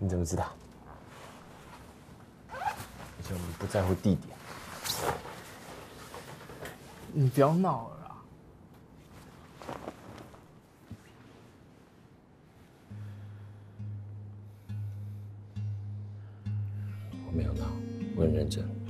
你怎么知道？而且我们不在乎地点。 你不要闹了啦！ 我没有闹，我很认真。